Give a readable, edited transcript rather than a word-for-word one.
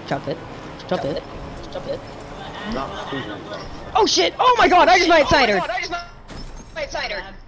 Jump it. Jump it. Jump it. No, Oh shit! Oh my god! I just Myatt Snider. Myatt Snider.